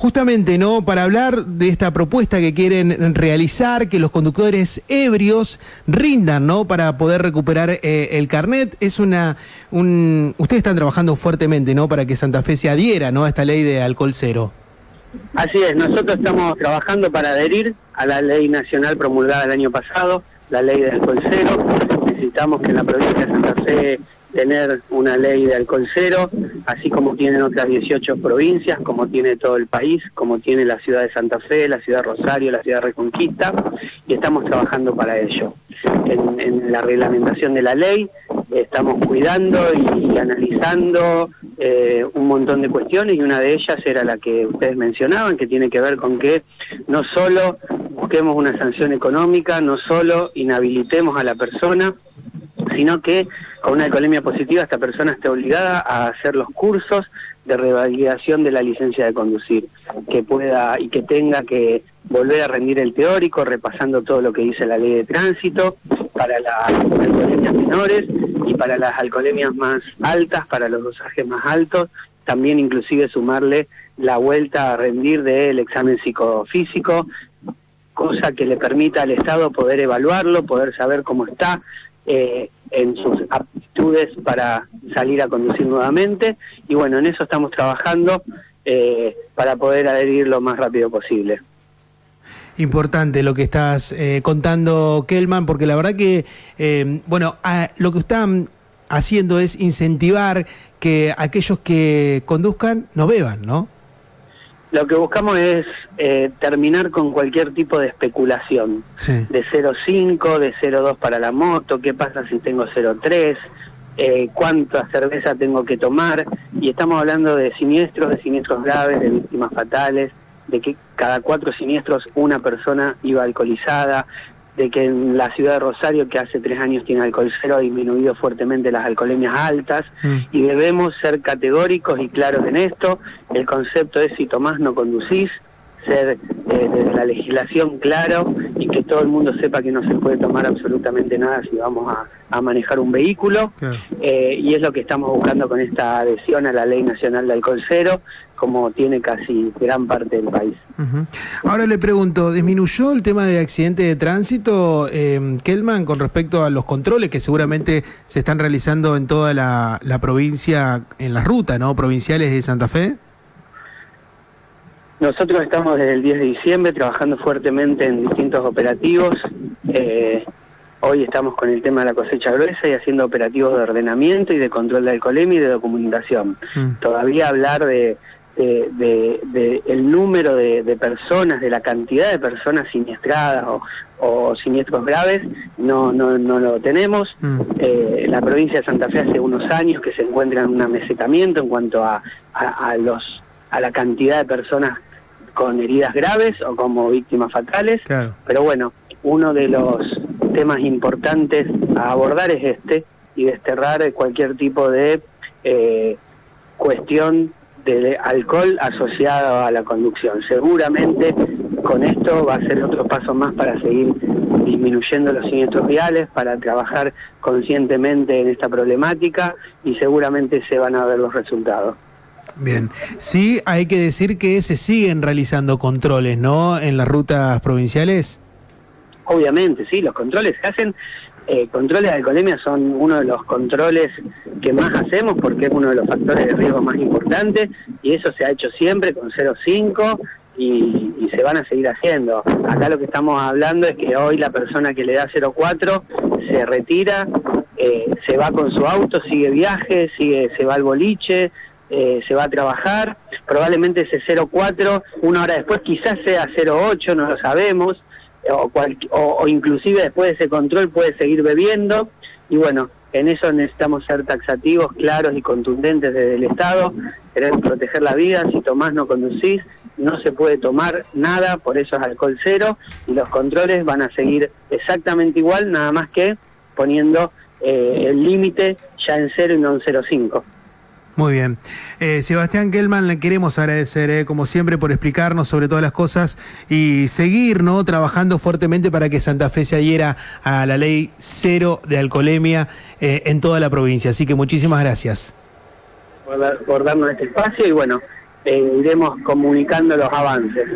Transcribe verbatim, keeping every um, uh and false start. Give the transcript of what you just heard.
Justamente, ¿no? Para hablar de esta propuesta que quieren realizar, que los conductores ebrios rindan, ¿no? Para poder recuperar eh, el carnet. Es una... Un, ustedes están trabajando fuertemente, ¿no? Para que Santa Fe se adhiera, ¿no? A esta ley de alcohol cero. Así es, nosotros estamos trabajando para adherir a la ley nacional promulgada el año pasado, la ley de alcohol cero. Necesitamos que en la provincia de Santa Fe tener una ley de alcohol cero, así como tienen otras dieciocho provincias, como tiene todo el país, como tiene la ciudad de Santa Fe, la ciudad de Rosario, la ciudad de Reconquista, y estamos trabajando para ello. En, en la reglamentación de la ley estamos cuidando y, y analizando eh, un montón de cuestiones, y una de ellas era la que ustedes mencionaban, que tiene que ver con que no solo busquemos una sanción económica, no solo inhabilitemos a la persona, sino que con una alcoholemia positiva esta persona esté obligada a hacer los cursos de revalidación de la licencia de conducir, que pueda y que tenga que volver a rendir el teórico, repasando todo lo que dice la ley de tránsito, para las alcoholemias menores y para las alcoholemias más altas, para los dosajes más altos, también inclusive sumarle la vuelta a rendir del examen psicofísico, cosa que le permita al Estado poder evaluarlo, poder saber cómo está eh, en sus aptitudes para salir a conducir nuevamente, y bueno, en eso estamos trabajando eh, para poder adherir lo más rápido posible. Importante lo que estás eh, contando, Kelman, porque la verdad que, eh, bueno, a, lo que están haciendo es incentivar que aquellos que conduzcan no beban, ¿no? Lo que buscamos es eh, terminar con cualquier tipo de especulación, sí. De cero coma cinco, de cero coma dos para la moto, qué pasa si tengo cero coma tres, eh, cuánta cerveza tengo que tomar, y estamos hablando de siniestros, de siniestros graves, de víctimas fatales, de que cada cuatro siniestros una persona iba alcoholizada, de que en la ciudad de Rosario, que hace tres años tiene alcohol cero, ha disminuido fuertemente las alcoholemias altas, mm. y debemos ser categóricos y claros en esto. El concepto es: si tomás no conducís, ser eh, desde la legislación claro, y que todo el mundo sepa que no se puede tomar absolutamente nada si vamos a, a manejar un vehículo, claro. eh, y es lo que estamos buscando con esta adhesión a la Ley Nacional de Alcohol Cero, como tiene casi gran parte del país. Uh-huh. Ahora le pregunto, ¿disminuyó el tema de accidentes de tránsito, eh, Kelman, con respecto a los controles que seguramente se están realizando en toda la, la provincia, en las rutas, ¿no?, provinciales de Santa Fe? Nosotros estamos desde el diez de diciembre trabajando fuertemente en distintos operativos. Eh, hoy estamos con el tema de la cosecha gruesa y haciendo operativos de ordenamiento y de control de alcoholemia y de documentación. Mm. Todavía hablar de, de, de, de el número de, de personas, de la cantidad de personas siniestradas o, o siniestros graves, no, no, no lo tenemos. Mm. Eh, la provincia de Santa Fe hace unos años que se encuentra en un amesetamiento en cuanto a, a, a, los, a la cantidad de personas con heridas graves o como víctimas fatales, claro. Pero bueno, uno de los temas importantes a abordar es este, y desterrar cualquier tipo de eh, cuestión de alcohol asociado a la conducción. Seguramente con esto va a ser otro paso más para seguir disminuyendo los siniestros viales, para trabajar conscientemente en esta problemática, y seguramente se van a ver los resultados. Bien, sí, hay que decir que se siguen realizando controles, ¿no?, en las rutas provinciales. Obviamente, sí, los controles se hacen. Eh, controles de alcoholemia son uno de los controles que más hacemos, porque es uno de los factores de riesgo más importantes, y eso se ha hecho siempre con cero coma cinco, y, y se van a seguir haciendo. Acá lo que estamos hablando es que hoy la persona que le da cero coma cuatro se retira, eh, se va con su auto, sigue viaje, sigue, se va al boliche, Eh, se va a trabajar, probablemente ese cero coma cuatro, una hora después quizás sea cero coma ocho, no lo sabemos, o, cual, o, o inclusive después de ese control puede seguir bebiendo, y bueno, en eso necesitamos ser taxativos, claros y contundentes desde el Estado. Queremos proteger la vida. Si tomás no conducís, no se puede tomar nada, por eso es alcohol cero, y los controles van a seguir exactamente igual, nada más que poniendo eh, el límite ya en cero y no en cero coma cinco. Muy bien. Eh, Sebastián Kelman, le queremos agradecer, eh, como siempre, por explicarnos sobre todas las cosas y seguir, ¿no?, trabajando fuertemente para que Santa Fe se adhiera a la ley cero de alcoholemia eh, en toda la provincia. Así que muchísimas gracias. Por, dar, por darnos este espacio, y bueno, eh, iremos comunicando los avances.